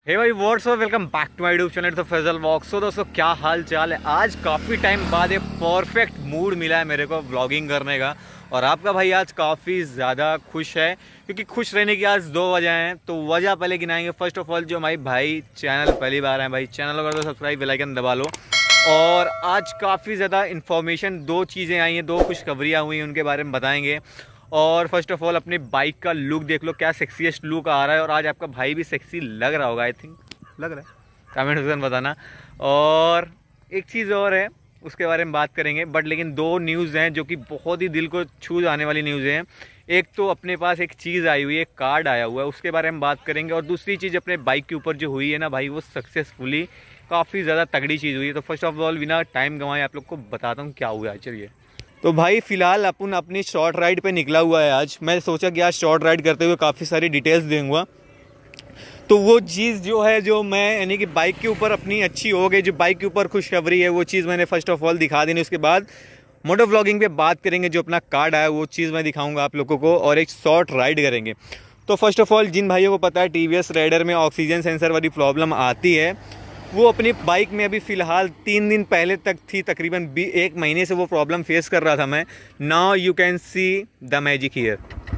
हे भाई what's up, welcome back to my YouTube channel तो Faisal vlogs. तो दोस्तों क्या हाल चाल है। आज काफ़ी टाइम बाद एक परफेक्ट मूड मिला है मेरे को व्लॉगिंग करने का। और आपका भाई आज काफ़ी ज़्यादा खुश है क्योंकि खुश रहने की आज दो वजह हैं। तो वजह पहले गिनाएंगे। फर्स्ट ऑफ ऑल जो हमारे भाई चैनल पहली बार है, भाई चैनल कर दो सब्सक्राइब, बेल आइकन दबा लो। और आज काफ़ी ज़्यादा इन्फॉर्मेशन, दो चीज़ें आई हैं, दो खुशखबरियाँ हुई हैं, उनके बारे में बताएंगे। और फर्स्ट ऑफ ऑल अपनी बाइक का लुक देख लो, क्या सेक्सीएस्ट लुक आ रहा है। और आज आपका भाई भी सेक्सी लग रहा होगा, आई थिंक लग रहा है, कमेंट सेक्शन बताना। और एक चीज़ और है, उसके बारे में बात करेंगे। बट लेकिन दो न्यूज़ हैं जो कि बहुत ही दिल को छू जाने वाली न्यूज़ हैं। एक तो अपने पास एक चीज़ आई हुई है, एक कार्ड आया हुआ है, उसके बारे में बात करेंगे। और दूसरी चीज़ अपने बाइक के ऊपर जो हुई है ना भाई, वो सक्सेसफुली काफ़ी ज़्यादा तगड़ी चीज़ हुई है। तो फर्स्ट ऑफ ऑल बिना टाइम गंवाए आप लोग को बताता हूँ क्या हुआ है। चलिए, तो भाई फ़िलहाल अपन अपनी शॉर्ट राइड पे निकला हुआ है। आज मैं सोचा कि आज शॉर्ट राइड करते हुए काफ़ी सारी डिटेल्स दूंगा। तो वो चीज़ जो है, जो मैं यानी कि बाइक के ऊपर अपनी अच्छी हो गई, जो बाइक के ऊपर खुशखबरी है, वो चीज़ मैंने फर्स्ट ऑफ ऑल दिखा देनी। उसके बाद मोटो व्लॉगिंग पे बात करेंगे, जो अपना कार्ड आया वो चीज़ मैं दिखाऊंगा आप लोगों को, और एक शॉर्ट राइड करेंगे। तो फर्स्ट ऑफ ऑल जिन भाइयों को पता है टीवीएस राइडर में ऑक्सीजन सेंसर वाली प्रॉब्लम आती है, वो अपनी बाइक में अभी फ़िलहाल 3 दिन पहले तक थी, तकरीबन 1 महीने से वो प्रॉब्लम फेस कर रहा था मैं। Now you can see the magic here.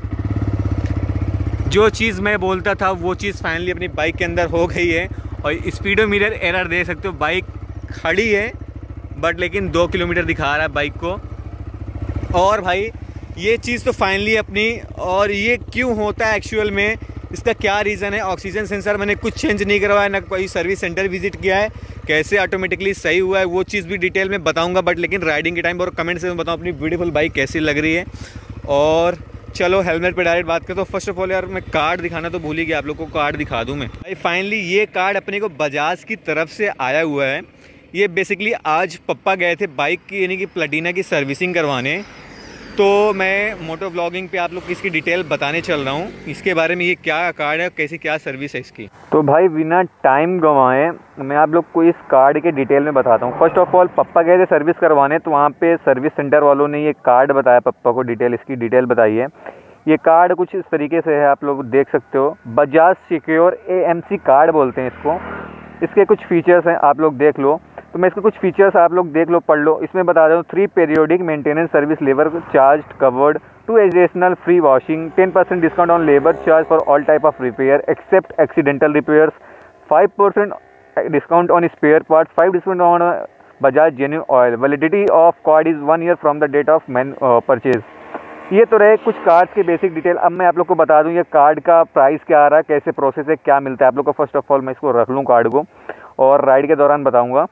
जो चीज़ मैं बोलता था वो चीज़ फाइनली अपनी बाइक के अंदर हो गई है। और स्पीडोमीटर एरर दे सकते हो, बाइक खड़ी है बट लेकिन 2 किलोमीटर दिखा रहा है बाइक को। और भाई ये चीज़ तो फाइनली अपनी, और ये क्यों होता है एक्चुअल में, इसका क्या रीज़न है। ऑक्सीजन सेंसर मैंने कुछ चेंज नहीं करवाया, ना कोई सर्विस सेंटर विजिट किया है, कैसे ऑटोमेटिकली सही हुआ है वो चीज़ भी डिटेल में बताऊंगा। बट लेकिन राइडिंग के टाइम और कमेंट से मैं बताऊँ अपनी ब्यूटीफुल बाइक कैसी लग रही है। और चलो हेलमेट पे डायरेक्ट बात करते। तो फर्स्ट ऑफ ऑल यार मैं कार्ड दिखाना तो भूल ही गया, आप लोग को कार्ड दिखा दूँ मैं। भाई फाइनली ये कार्ड अपने को बजाज की तरफ से आया हुआ है। ये बेसिकली आज पप्पा गए थे बाइक की यानी कि प्लेटिना की सर्विसिंग करवाने। तो मैं मोटो व्लॉगिंग पे आप लोग को इसकी डिटेल बताने चल रहा हूँ, इसके बारे में, ये क्या कार्ड है, कैसी क्या सर्विस है इसकी। तो भाई बिना टाइम गंवाए मैं आप लोग को इस कार्ड के डिटेल में बताता हूँ। फर्स्ट ऑफ ऑल पप्पा गए थे सर्विस करवाने, तो वहाँ पे सर्विस सेंटर वालों ने ये कार्ड बताया पप्पा को, डिटेल इसकी डिटेल बताई है। ये कार्ड कुछ इस तरीके से है, आप लोग देख सकते हो, बजाज सिक्योर AMC कार्ड बोलते हैं इसको। इसके कुछ फीचर्स हैं, आप लोग देख लो। तो मैं इसके कुछ फीचर्स आप लोग देख लो, पढ़ लो। इसमें बता दूँ 3 periodic maintenance service labour charge covered, 2 additional free washing, 10% discount on labour charge for all type of repair except accidental repairs, 5% discount on spare part, 5 discount on Bajaj genuine oil, validity of card is 1 year from the date of purchase. ये तो रहे कुछ cards के basic detail. अब मैं आप लोग को बता दूं ये कार्ड का प्राइस क्या आ रहा है, कैसे प्रोसेस है, क्या मिलता है आप लोग को। फर्स्ट ऑफ ऑल मैं इसको रख लूँ कार्ड को, और राइड के दौरान बताऊंगा।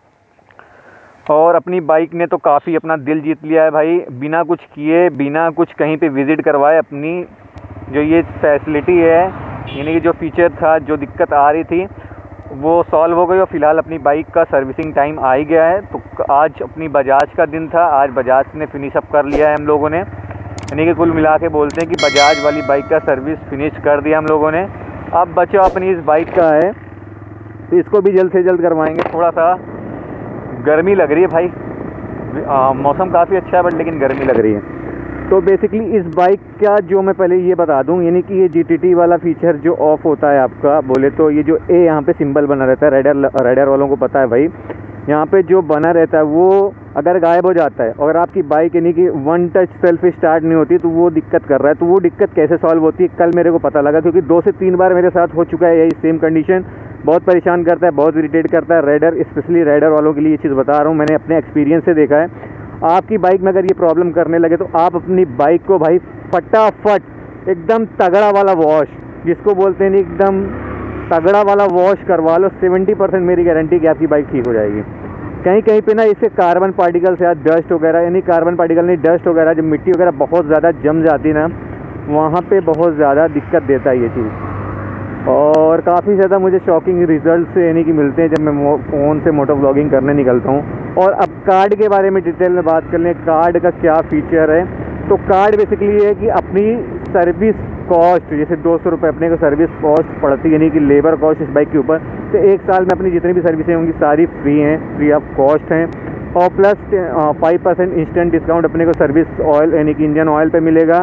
और अपनी बाइक ने तो काफ़ी अपना दिल जीत लिया है भाई, बिना कुछ किए, बिना कुछ कहीं पे विज़िट करवाए। अपनी जो ये फैसिलिटी है, यानी कि जो फीचर था, जो दिक्कत आ रही थी, वो सॉल्व हो गई। और फिलहाल अपनी बाइक का सर्विसिंग टाइम आ ही गया है। तो आज अपनी बजाज का दिन था, आज बजाज ने फिनिश अप कर लिया है हम लोगों ने। यानी कि कुल मिला के बोलते हैं कि बजाज वाली बाइक का सर्विस फिनिश कर दिया हम लोगों ने। अब बचा अपनी इस बाइक का है, तो इसको भी जल्द से जल्द करवाएंगे। थोड़ा सा गर्मी लग रही है भाई, मौसम काफ़ी अच्छा है बट लेकिन गर्मी लग रही है। तो बेसिकली इस बाइक का जो मैं पहले ये बता दूं, यानी कि ये GTT वाला फीचर जो ऑफ होता है आपका, बोले तो ये जो A यहाँ पे सिंबल बना रहता है, राइडर वालों को पता है भाई, यहाँ पे जो बना रहता है वो अगर गायब हो जाता है, अगर आपकी बाइक यानी कि 1 टच सेल्फ स्टार्ट नहीं होती, तो वो दिक्कत कर रहा है। तो वो दिक्कत कैसे सॉल्व होती है कल मेरे को पता लगा, क्योंकि 2 से 3 बार मेरे साथ हो चुका है यही सेम कंडीशन। बहुत परेशान करता है, बहुत इरिटेट करता है राइडर, स्पेशली राइडर वालों के लिए ये चीज़ बता रहा हूँ, मैंने अपने एक्सपीरियंस से देखा है। आपकी बाइक में अगर ये प्रॉब्लम करने लगे तो आप अपनी बाइक को भाई फटाफट एकदम तगड़ा वाला वॉश, जिसको बोलते हैं एकदम तगड़ा वाला वॉश करवा लो। 70% मेरी गारंटी कि आपकी बाइक ठीक हो जाएगी। कहीं कहीं पे ना इससे कार्बन पार्टिकल से डस्ट वगैरह, यानी कार्बन पार्टिकल नहीं, डस्ट वगैरह, जब मिट्टी वगैरह बहुत ज़्यादा जम जाती ना, वहाँ पे बहुत ज़्यादा दिक्कत देता है ये चीज़। और काफ़ी ज़्यादा मुझे शॉकिंग रिजल्ट यानी कि मिलते हैं जब मैं फ़ोन से मोटो व्लॉगिंग करने निकलता हूँ। और अब कार्ड के बारे में डिटेल में बात कर लें, कार्ड का क्या फ़ीचर है। तो कार्ड बेसिकली ये है कि अपनी सर्विस कॉस्ट, जैसे 200 रुपये अपने को सर्विस कॉस्ट पड़ती है, यानी कि लेबर कॉस्ट इस बाइक के ऊपर, तो 1 साल में अपनी जितनी भी सर्विसें होंगी सारी फ्री हैं, फ्री ऑफ कॉस्ट हैं। और प्लस 5% इंस्टेंट डिस्काउंट अपने को सर्विस ऑयल यानी कि इंजन ऑयल पे मिलेगा।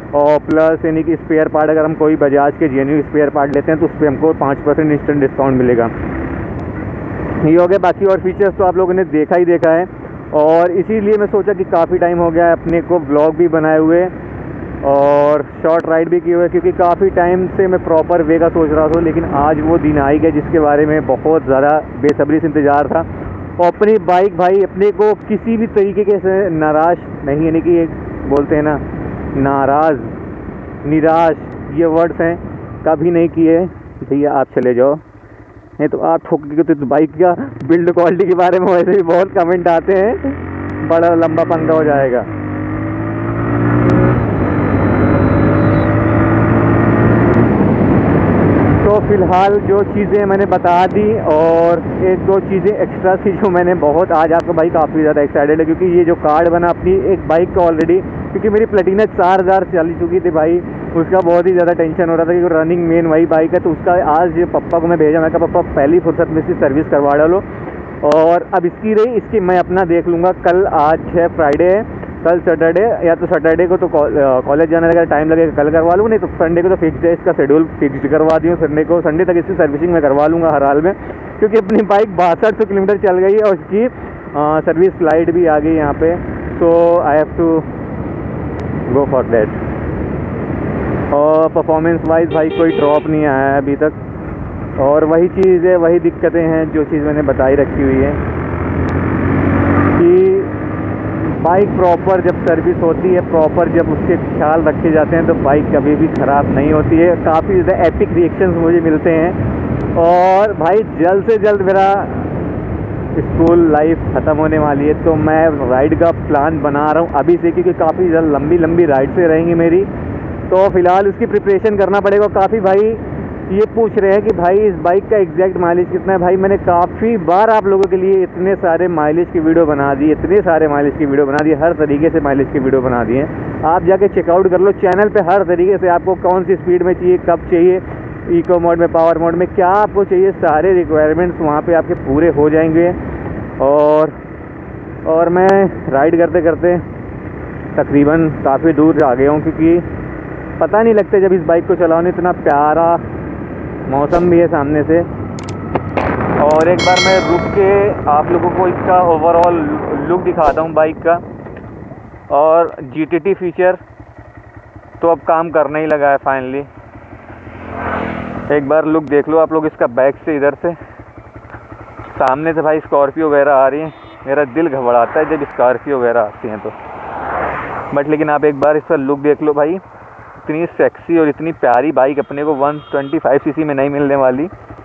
और प्लस यानी कि स्पेयर पार्ट अगर हम कोई बजाज के जेन्युइन स्पेयर पार्ट लेते हैं तो उस पर हमको 5% इंस्टेंट डिस्काउंट मिलेगा। ये हो गया, बाकी और फीचर्स तो आप लोगों ने देखा ही देखा है। और इसीलिए मैं सोचा कि काफ़ी टाइम हो गया है अपने को ब्लॉग भी बनाए हुए और शॉर्ट राइड भी किए हुए, क्योंकि काफ़ी टाइम से मैं प्रॉपर वे का सोच रहा था, लेकिन आज वो दिन आ ही गया जिसके बारे में बहुत ज़्यादा बेसब्री से इंतज़ार था। और अपनी बाइक भाई अपने को किसी भी तरीके के से नाराज़ नहीं, यानी कि एक बोलते हैं ना नाराज़ निराश, ये वर्ड्स हैं, कभी नहीं किए भैया आप चले जाओ, नहीं तो आप ठोकेंगे। तो बाइक का बिल्ड क्वालिटी के बारे में वैसे भी बहुत कमेंट आते हैं, बड़ा लंबा पंगा हो जाएगा। तो फिलहाल जो चीज़ें मैंने बता दी, और एक दो चीज़ें एक्स्ट्रा थी जो मैंने बहुत आज आपका भाई काफ़ी ज़्यादा एक्साइटेड है, क्योंकि ये जो कार्ड बना अपनी एक बाइक का ऑलरेडी, क्योंकि मेरी प्लेटिना 4000 चली चुकी थी भाई, उसका बहुत ही ज़्यादा टेंशन हो रहा था क्योंकि रनिंग मेन वही बाइक है। तो उसका आज पापा को मैं भेजा, मैं कहा पापा पहली फुर्सत में इसकी सर्विस करवा डालो, और अब इसकी रही, इसकी मैं अपना देख लूँगा। कल आज है फ्राइडे है, कल सैटरडे, या तो सैटरडे को तो कॉलेज जाने का टाइम लगेगा कल करवा लूँ, नहीं तो संडे को तो फिक्स है, इसका शेड्यूल फिक्स करवा दी हूँ। संडे तक इसकी सर्विसिंग मैं करवा लूँगा हर हाल में, क्योंकि अपनी बाइक 6200 किलोमीटर चल गई है और उसकी सर्विस लाइट भी आ गई यहाँ पे। So I have to go for that. और परफॉर्मेंस वाइज भाई कोई ड्रॉप नहीं आया है अभी तक, और वही चीज़ है, वही दिक्कतें हैं जो चीज़ मैंने बताई रखी हुई है कि बाइक प्रॉपर जब सर्विस होती है, प्रॉपर जब उसके ख्याल रखे जाते हैं, तो बाइक कभी भी ख़राब नहीं होती है। काफ़ी ज़्यादा एपिक रिएक्शंस मुझे मिलते हैं। और भाई जल्द से जल्द मेरा स्कूल लाइफ ख़त्म होने वाली है, तो मैं राइड का प्लान बना रहा हूँ अभी से, क्योंकि काफ़ी जल्द लंबी राइड से रहेंगी मेरी, तो फ़िलहाल उसकी प्रिपरेशन करना पड़ेगा। काफ़ी भाई ये पूछ रहे हैं कि भाई इस बाइक का एग्जैक्ट माइलेज कितना है। भाई मैंने काफ़ी बार आप लोगों के लिए इतने सारे माइलेज की वीडियो बना दी, इतने सारे माइलेज की वीडियो बना दी, हर तरीके से माइलेज की वीडियो बना दी है। आप जाके चेकआउट कर लो चैनल पे, हर तरीके से आपको कौन सी स्पीड में चाहिए, कब चाहिए, इको मोड में, पावर मोड में, क्या आपको चाहिए, सारे रिक्वायरमेंट्स वहाँ पे आपके पूरे हो जाएंगे। और मैं राइड करते करते तकरीबन काफ़ी दूर आ गया हूँ, क्योंकि पता नहीं लगता जब इस बाइक को चलाओ, इतना प्यारा मौसम भी है सामने से। और एक बार मैं रुक के आप लोगों को इसका ओवरऑल लुक दिखाता हूँ बाइक का। और GTT फीचर तो अब काम करना ही लगा है फाइनली। एक बार लुक देख लो आप लोग इसका बैक से, इधर से सामने से भाई स्कॉर्पियो वगैरह आ रही है, मेरा दिल घबराता है जब स्कॉर्पियो वगैरह आती हैं तो। बट लेकिन आप एक बार इसका लुक देख लो भाई, इतनी सेक्सी और इतनी प्यारी बाइक अपने को 125 सीसी में नहीं मिलने वाली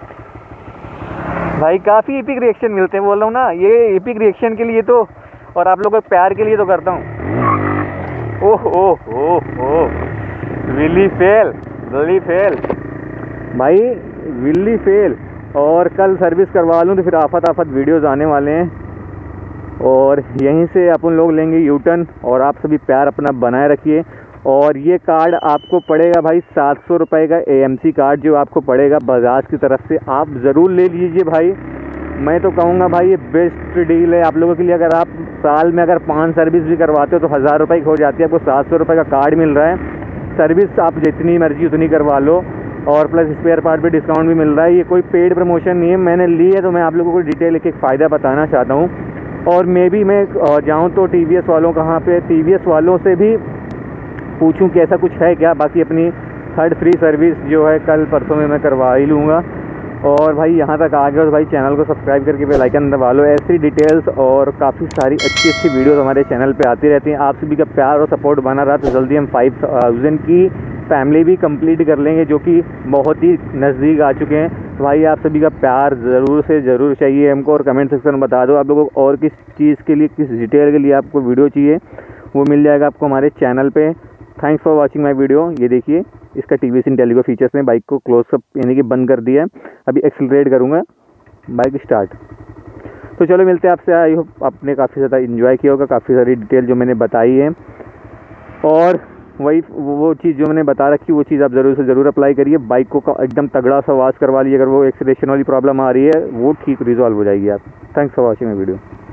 भाई। काफ़ी एपिक रिएक्शन मिलते हैं, बोल रहा हूँ ना, ये एपिक रिएक्शन के लिए तो, और आप लोगों के प्यार के लिए तो करता हूँ। Oh oh oh oh, wheelie fail भाई, विली फेल। और कल सर्विस करवा लूँ तो फिर आफत वीडियोज़ आने वाले हैं, और यहीं से अपन लोग लेंगे यूटर्न। और आप सभी प्यार अपना बनाए रखिए। और ये कार्ड आपको पड़ेगा भाई 700 रुपये का AMC कार्ड, जो आपको पड़ेगा बजाज की तरफ से, आप ज़रूर ले लीजिए भाई। मैं तो कहूँगा भाई ये बेस्ट डील है आप लोगों के लिए। अगर आप साल में अगर 5 सर्विस भी करवाते हो तो 1000 रुपये की हो जाती है, आपको 700 रुपये का कार्ड मिल रहा है। सर्विस आप जितनी मर्जी उतनी करवा लो, और प्लस स्पेयर पार्ट पे डिस्काउंट भी मिल रहा है। ये कोई पेड प्रमोशन नहीं है, मैंने ली है तो मैं आप लोगों को डिटेल एक फ़ायदा बताना चाहता हूँ। और मैं जाऊँ तो TVS वालों कहाँ पे, TVS वालों से भी पूछूं कि ऐसा कुछ है क्या। बाकी अपनी थर्ड फ्री सर्विस जो है कल परसों में मैं करवा ही लूँगा। और भाई यहाँ तक आ गए तो भाई चैनल को सब्सक्राइब करके बेल आइकन दबा लो। ऐसी डिटेल्स और काफ़ी सारी अच्छी वीडियोस हमारे चैनल पे आती रहती हैं। आप सभी का प्यार और सपोर्ट बना रहा तो जल्दी हम 5000 की फैमिली भी कंप्लीट कर लेंगे, जो कि बहुत ही नज़दीक आ चुके हैं। तो भाई आप सभी का प्यार ज़रूर से ज़रूर चाहिए हमको, और कमेंट सेक्शन में बता दो आप लोगों को और किस चीज़ के लिए, किस डिटेल के लिए आपको वीडियो चाहिए, वो मिल जाएगा आपको हमारे चैनल पे। Thanks for watching my video. ये देखिए इसका TVS इंटेलिगो फीचर्स ने बाइक को क्लोज अप यानी कि बंद कर दिया है। अभी एक्सेलरेट करूँगा, बाइक स्टार्ट। तो चलो मिलते हैं आपसे। आई होप आपने काफ़ी ज़्यादा इन्जॉय किया होगा, काफ़ी सारी डिटेल जो मैंने बताई है, और वही वो चीज़ जो मैंने बता रखी वो चीज़ आप ज़रूर से ज़रूर अप्लाई करिए। बाइक को एकदम तगड़ा सा वाश करवा लीजिए, अगर वो एक्सीलरेशन वाली प्रॉब्लम आ रही है वो ठीक रिजॉल्व हो जाएगी आप। Thanks for watching my video.